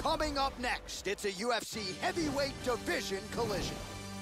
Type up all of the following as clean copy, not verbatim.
Coming up next, it's a UFC heavyweight division collision.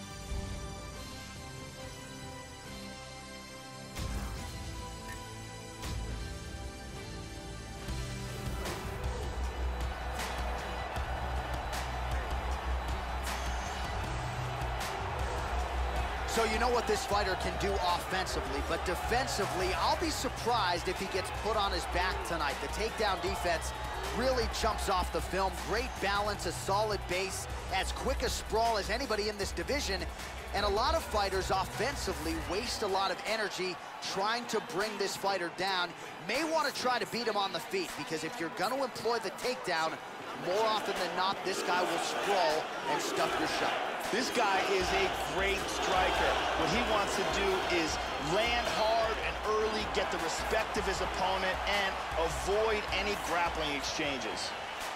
So you know what this fighter can do offensively, but defensively, I'll be surprised if he gets put on his back tonight. The takedown defense really jumps off the film. Great balance, a solid base, as quick a sprawl as anybody in this division. And a lot of fighters offensively waste a lot of energy trying to bring this fighter down. May want to try to beat him on the feet, because if you're going to employ the takedown, more often than not, this guy will sprawl and stuff your shot. This guy is a great striker. What he wants to do is land hard and early, get the respect of his opponent, and avoid any grappling exchanges.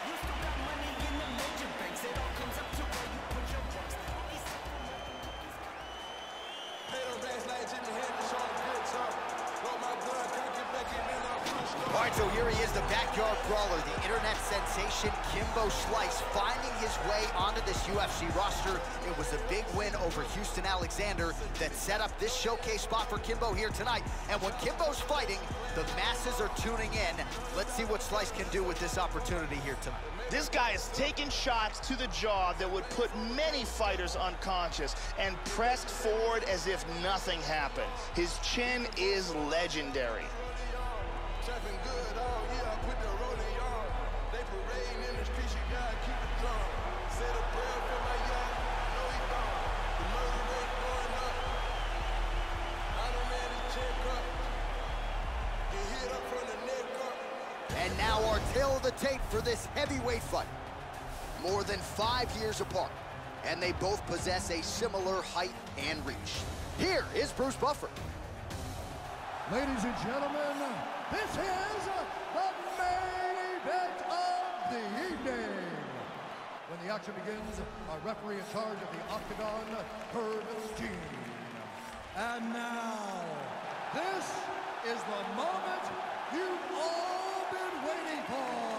All right, so here he is, the backyard brawler, the internet sensation, Kimbo Slice, finding his way onto this UFC roster. It was a big win over Houston Alexander that set up this showcase spot for Kimbo here tonight. And when Kimbo's fighting, the masses are tuning in. Let's see what Slice can do with this opportunity here tonight. This guy is taking shots to the jaw that would put many fighters unconscious and pressed forward as if nothing happened. His chin is legendary. Trapping good all year, I put the rolling yard. They parade in the streets, you gotta keep it drawn. Say the prayer for my young, no he gone. The murder rate going up. I done ran his check up. Get hit up from the neck up. And now our tale of the tape for this heavyweight fight. More than 5 years apart, and they both possess a similar height and reach. Here is Bruce Buffer. Ladies and gentlemen, this is the main event of the evening. When the action begins, our referee in charge of the octagon, Herb Steen. And now, this is the moment you've all been waiting for.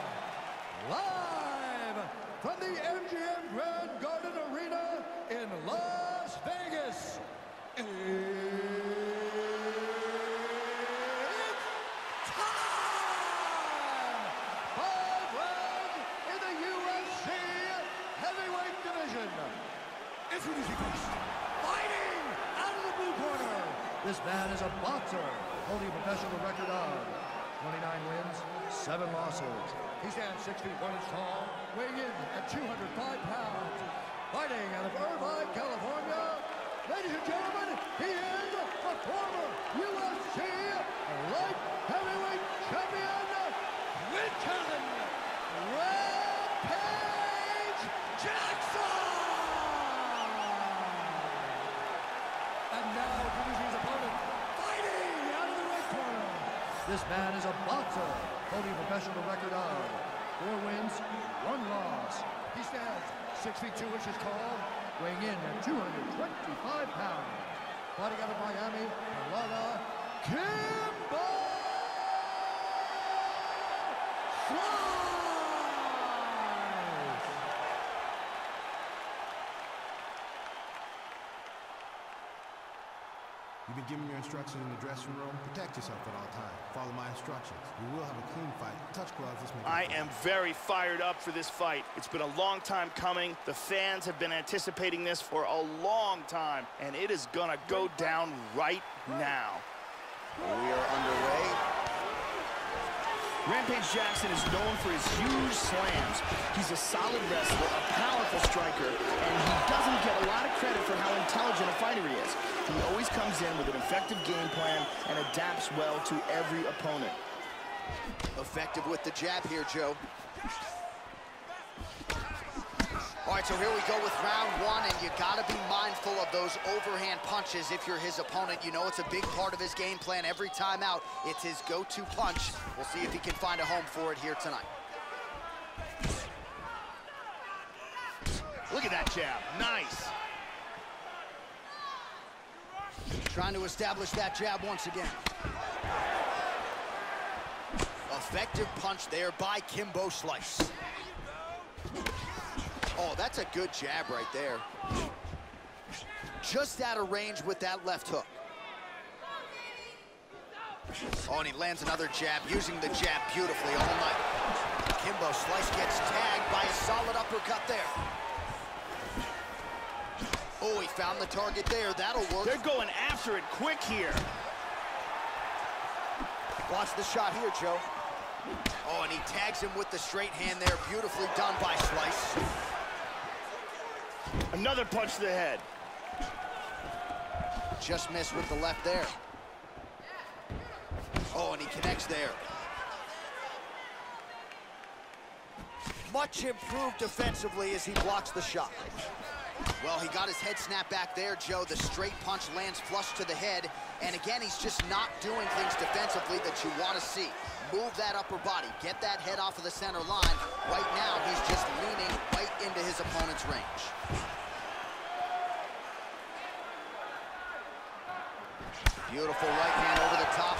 Live from the MGM Grand Garden Arena in Las Vegas. Introducing first, fighting out of the blue corner. This man is a boxer, holding a professional record of 29 wins, 7 losses. He stands 6 feet 1 inch tall, weighing in at 205 pounds. Fighting out of Irvine, California. Ladies and gentlemen, he is the former UFC light heavyweight champion, Quinton Rampage Jackson. And now, introducing his opponent, fighting out of the red corner. This man is a boxer, holding a professional record of 4 wins, 1 loss. He stands 6 feet 2 inches tall, weighing in at 225 pounds. Fighting out of Miami, Florida, Kimbo Slice. You've been given your instructions in the dressing room. Protect yourself at all times. Follow my instructions. We will have a clean fight. Touch gloves. Let's make it I am very fired up for this fight. It's been a long time coming. The fans have been anticipating this for a long time, and it is gonna go down right now. We are underway. Rampage Jackson is known for his huge slams. He's a solid wrestler, a powerful striker, and he doesn't get a lot of credit for how intelligent a fighter he is. He always comes in with an effective game plan and adapts well to every opponent. Effective with the jab here, Joe. All right, so here we go with round 1, and you gotta be mindful of those overhand punches if you're his opponent. You know it's a big part of his game plan. Every time out, it's his go-to punch. We'll see if he can find a home for it here tonight. Look at that jab, nice. Trying to establish that jab once again. Effective punch there by Kimbo Slice. Oh, that's a good jab right there. Just out of range with that left hook. Oh, and he lands another jab, using the jab beautifully all night. Kimbo Slice gets tagged by a solid uppercut there. Oh, he found the target there. That'll work. They're going after it quick here. Watch the shot here, Joe. Oh, and he tags him with the straight hand there. Beautifully done by Slice. Another punch to the head. Just missed with the left there. Oh, and he connects there. Much improved defensively as he blocks the shot. Well, he got his head snapped back there, Joe. The straight punch lands flush to the head. And again, he's just not doing things defensively that you want to see. Move that upper body. Get that head off of the center line. Right now, he's just leaning right into his opponent's range. Beautiful right hand over the top.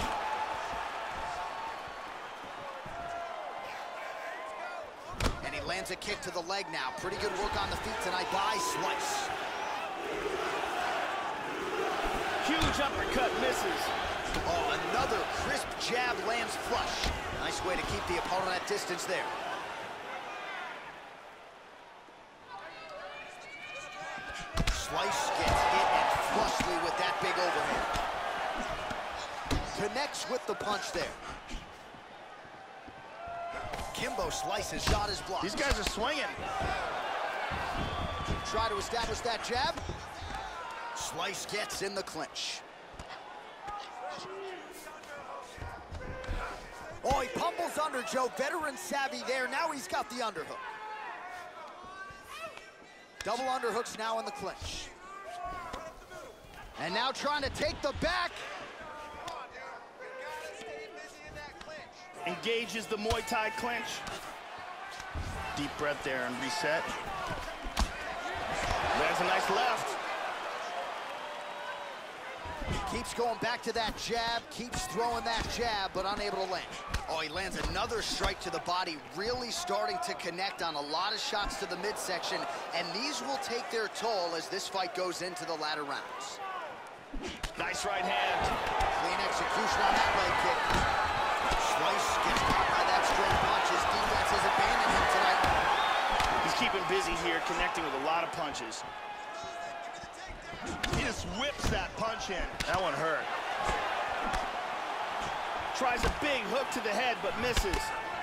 And he lands a kick to the leg now. Pretty good work on the feet tonight by Slice. Huge uppercut misses. Oh, another crisp jab lands flush. Nice way to keep the opponent at distance there. Slice gets hit and flushly with that big overhand. Connects with the punch there. Kimbo Slice's shot is blocked. These guys are swinging. Try to establish that jab. Slice gets in the clinch. Oh, he pummels under, Joe. Veteran savvy there. Now he's got the underhook. Double underhooks now in the clinch. And now trying to take the back. Engages the Muay Thai clinch. Deep breath there and reset. There's a nice left. Keeps going back to that jab, keeps throwing that jab, but unable to land. Oh, he lands another strike to the body, really starting to connect on a lot of shots to the midsection, and these will take their toll as this fight goes into the latter rounds. Nice right hand. Clean execution on that leg kick. Slice gets caught by that straight punch. His defense has abandoned him tonight. He's keeping busy here, connecting with a lot of punches. He just whips that punch in. That one hurt. Tries a big hook to the head, but misses.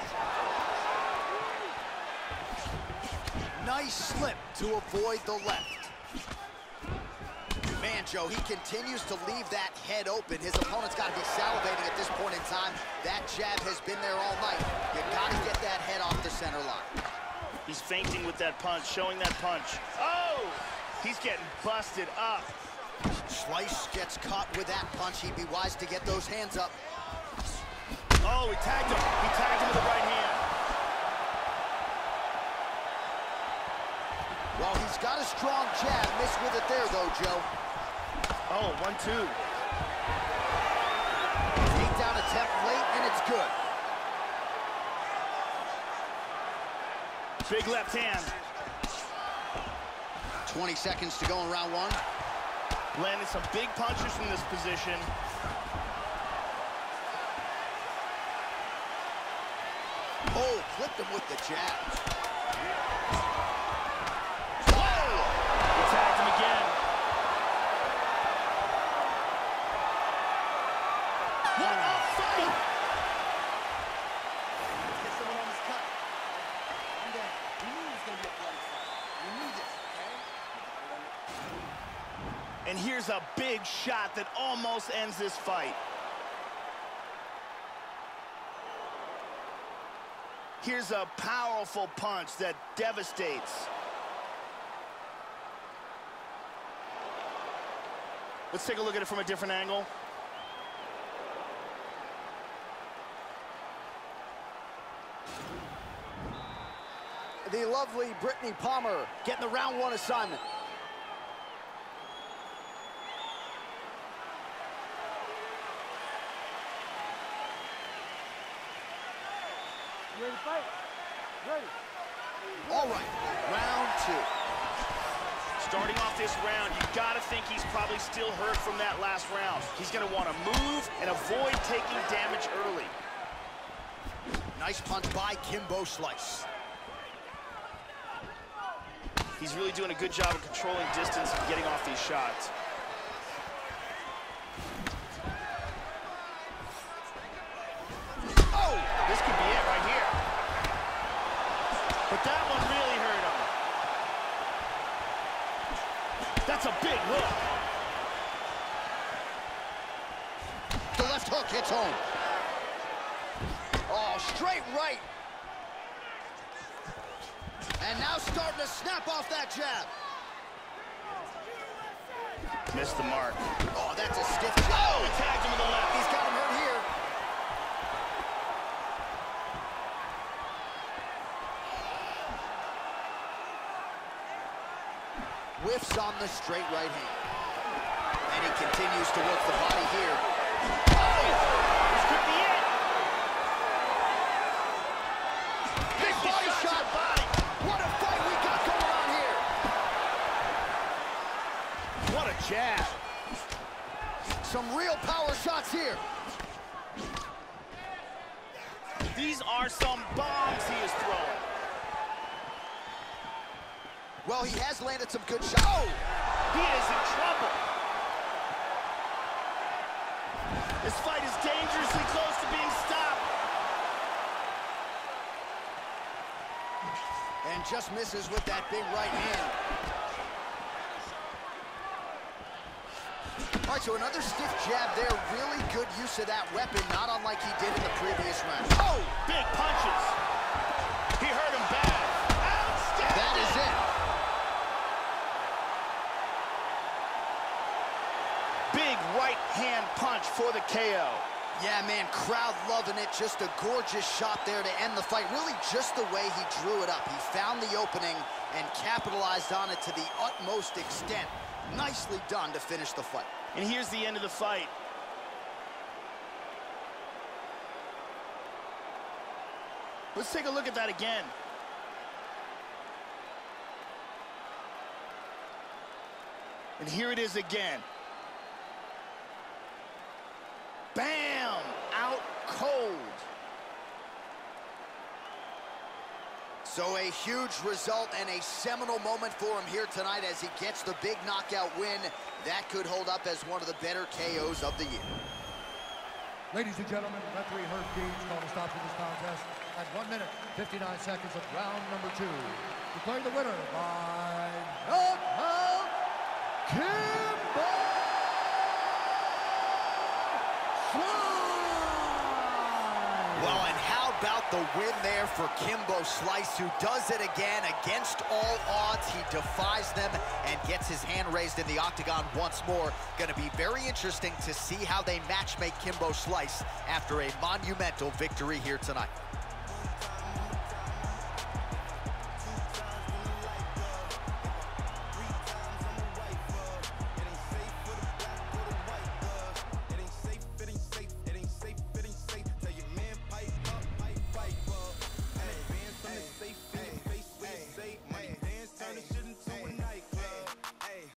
Nice slip to avoid the left. Man, Joe, he continues to leave that head open. His opponent's got to be salivating at this point in time. That jab has been there all night. You got to get that head off the center line. He's feinting with that punch, showing that punch. Oh! He's getting busted up. Slice gets caught with that punch. He'd be wise to get those hands up. Oh, he tagged him. He tagged him with the right hand. Well, he's got a strong jab. Missed with it there, though, Joe. Oh, 1-2. Takedown attempt late, and it's good. Big left hand. 20 seconds to go in round one. Landing some big punches from this position. Oh, flipped him with the jab. Oh! He tagged him again. What a fight! Let's get someone on this cut. We knew it was going to be a bloody fight. We knew this, okay? And here's a big shot that almost ends this fight. Here's a powerful punch that devastates. Let's take a look at it from a different angle. The lovely Brittany Palmer getting the round one assignment. You ready to fight? Ready. All right, round 2. Starting off this round, you gotta think he's probably still hurt from that last round. He's gonna want to move and avoid taking damage early. Nice punch by Kimbo Slice. He's really doing a good job of controlling distance and getting off these shots. Oh, this could be it right here. But that one really hurt him. That's a big hook. The left hook hits home. Oh, straight right. And now starting to snap off that jab. Missed the mark. Oh, that's a stiff jab. Oh, he tagged him with the left. He's got him hurt here. Whiffs on the straight right hand. And he continues to work the body here. Oh, this could be it. Big body shot. What a fight we got going on here. What a jab. Some real power shots here. These are some bombs he is throwing. Well, he has landed some good shots. Oh! He is in trouble. This fight is dangerously close to being stopped. And just misses with that big right hand. All right, so another stiff jab there. Really good use of that weapon, not unlike he did in the previous round. Oh, big punches. He hurt him bad. Outstanding. That is it. Big right hand punch for the KO. Yeah, man, crowd loving it. Just a gorgeous shot there to end the fight. Really just the way he drew it up. He found the opening and capitalized on it to the utmost extent. Nicely done to finish the fight. And here's the end of the fight. Let's take a look at that again. And here it is again. Bam! Out cold. So a huge result and a seminal moment for him here tonight as he gets the big knockout win. That could hold up as one of the better KOs of the year. Ladies and gentlemen, referee Herb Dean called a stop to this contest at 1 minute, 59 seconds of round number 2. Declaring the winner by knockout, Kimbo Slice! Well, and how about the win there for Kimbo Slice, who does it again against all odds. He defies them and gets his hand raised in the octagon once more. Going to be very interesting to see how they match make Kimbo Slice after a monumental victory here tonight.